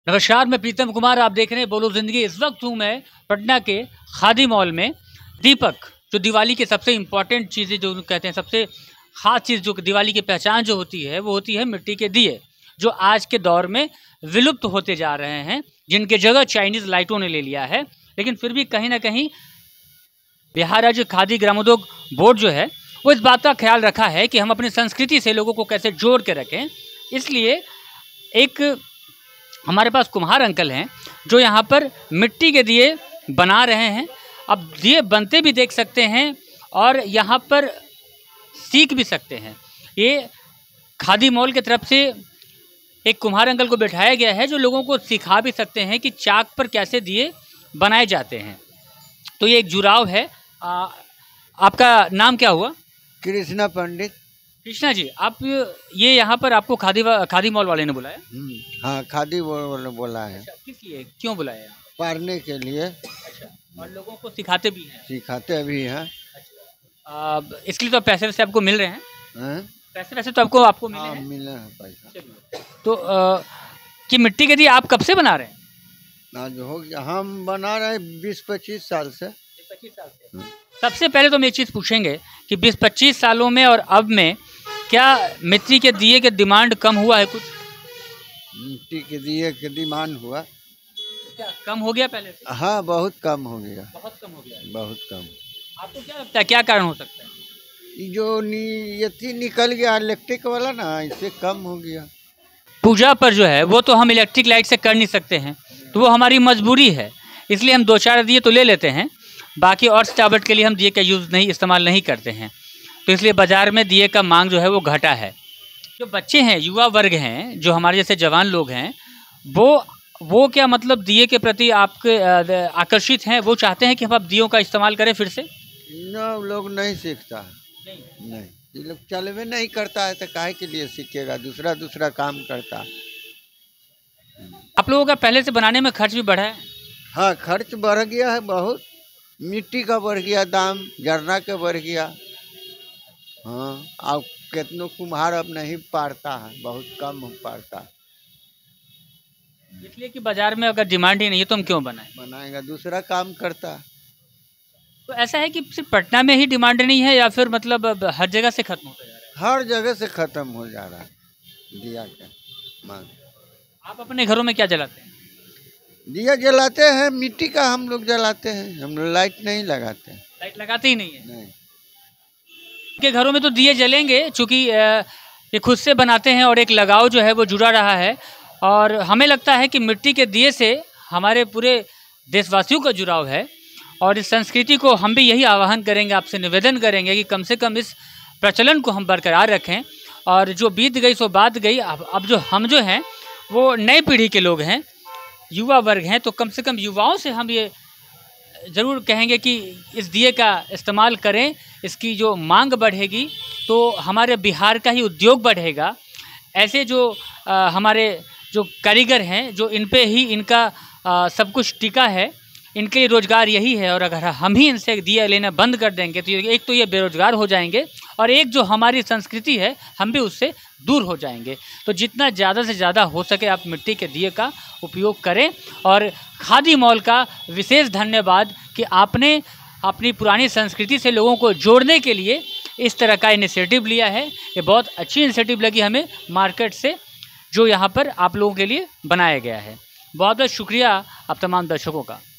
नमस्कार, मैं प्रीतम कुमार। आप देख रहे हैं बोलो ज़िंदगी। इस वक्त हूँ मैं पटना के खादी मॉल में। दीपक, जो दिवाली की सबसे इम्पॉर्टेंट चीज़ें जो कहते हैं, सबसे ख़ास चीज़ जो दिवाली की पहचान जो होती है वो होती है मिट्टी के दिए, जो आज के दौर में विलुप्त होते जा रहे हैं, जिनके जगह चाइनीज़ लाइटों ने ले लिया है। लेकिन फिर भी कहीं ना कहीं बिहार राज्य खादी ग्रामोद्योग बोर्ड जो है वो इस बात का ख्याल रखा है कि हम अपनी संस्कृति से लोगों को कैसे जोड़ के रखें। इसलिए एक हमारे पास कुम्हार अंकल हैं जो यहाँ पर मिट्टी के दिए बना रहे हैं। अब दिए बनते भी देख सकते हैं और यहाँ पर सीख भी सकते हैं। ये खादी मॉल की तरफ से एक कुम्हार अंकल को बैठाया गया है जो लोगों को सिखा भी सकते हैं कि चाक पर कैसे दिए बनाए जाते हैं। तो ये एक जुड़ाव है। आपका नाम क्या हुआ? कृष्णा पंडित। कृष्णा जी, आप ये यहाँ पर आपको खादी मॉल वाले ने बुलाया? हाँ, खादी वाले बोला है। अच्छा, किस लिए, क्यों बुलाया? पढ़ने के लिए। अच्छा, और लोगों को सिखाते भी हैं? सिखाते भी हैं। अच्छा, इसके लिए तो पैसे वैसे आपको मिल रहे हैं? पैसे वैसे तो आपको मिले हैं? मिले हैं पैसा। तो कि मिट्टी के दिए आप कब से बना रहे हैं? आज हो गया, हम बना रहे 20-25 साल से। 25 साल से। सबसे पहले तो हम एक चीज़ पूछेंगे कि 20-25 सालों में और अब में क्या मिट्टी के दिए के डिमांड कम हुआ है? कुछ मिट्टी के दिए के डिमांड हुआ, क्या कम हो गया पहले से? हाँ, बहुत कम हो गया। बहुत कम हो गया, बहुत कम। आपको क्या लगता है क्या कारण हो सकता है? जो ये निकल गया इलेक्ट्रिक वाला ना, इससे कम हो गया। पूजा पर जो है वो तो हम इलेक्ट्रिक लाइट से कर नहीं सकते हैं, तो वो हमारी मजबूरी है। इसलिए हम 2-4 दिए तो ले लेते हैं, बाकी और सजावट के लिए हम दिए का इस्तेमाल नहीं करते हैं। तो इसलिए बाज़ार में दिए का मांग जो है वो घटा है। जो बच्चे हैं, युवा वर्ग हैं, जो हमारे जैसे जवान लोग हैं, वो क्या मतलब दिए के प्रति आपके आकर्षित हैं? वो चाहते हैं कि हम अब दियों का इस्तेमाल करें फिर से? न, लोग नहीं सीखता है। नहीं, ये लोग चलवे नहीं करता है तो काहे के लिए सीखेगा? दूसरा काम करता है। आप लोगों का पहले से बनाने में खर्च भी बढ़ा है? हाँ, खर्च बढ़ गया है बहुत। मिट्टी का बढ़ गया दाम, जरना का बढ़ गया। हाँ, अब कितनों कुम्हार अब नहीं पारता है, बहुत कम पारता है। इसलिए कि बाजार में अगर डिमांड ही नहीं है तो हम क्यों बनाएगा? दूसरा काम करता है। तो ऐसा है कि सिर्फ पटना में ही डिमांड नहीं है या फिर मतलब अब हर जगह से खत्म होता जा रहा है? हर जगह से खत्म हो जा रहा है दिया का मांग। आप अपने घरों में क्या जलाते हैं? दिया जलाते हैं, मिट्टी का हम लोग जलाते हैं। हम लोग लाइट नहीं लगाते। लाइट लगाते ही नहीं है? नहीं। के घरों में तो दिए जलेंगे, चूँकि ये खुद से बनाते हैं और एक लगाव जो है वो जुड़ा रहा है। और हमें लगता है कि मिट्टी के दिए से हमारे पूरे देशवासियों का जुड़ाव है। और इस संस्कृति को हम भी यही आह्वान करेंगे, आपसे निवेदन करेंगे कि कम से कम इस प्रचलन को हम बरकरार रखें। और जो बीत गई सो बात गई। अब जो हम जो हैं वो नई पीढ़ी के लोग हैं, युवा वर्ग हैं, तो कम से कम युवाओं से हम ये ज़रूर कहेंगे कि इस दिए का इस्तेमाल करें। इसकी जो मांग बढ़ेगी तो हमारे बिहार का ही उद्योग बढ़ेगा। ऐसे जो हमारे जो कारीगर हैं, जो इन पे ही इनका सब कुछ टिका है, इनके लिए रोज़गार यही है। और अगर हम ही इनसे दिया लेना बंद कर देंगे तो एक तो ये बेरोज़गार हो जाएंगे और एक जो हमारी संस्कृति है हम भी उससे दूर हो जाएंगे। तो जितना ज़्यादा से ज़्यादा हो सके आप मिट्टी के दिए का उपयोग करें। और खादी मॉल का विशेष धन्यवाद कि आपने अपनी पुरानी संस्कृति से लोगों को जोड़ने के लिए इस तरह का इनिशिएटिव लिया है। ये बहुत अच्छी इनिशिएटिव लगी हमें मार्केट से, जो यहाँ पर आप लोगों के लिए बनाया गया है। बहुत बहुत शुक्रिया आप तमाम दर्शकों का।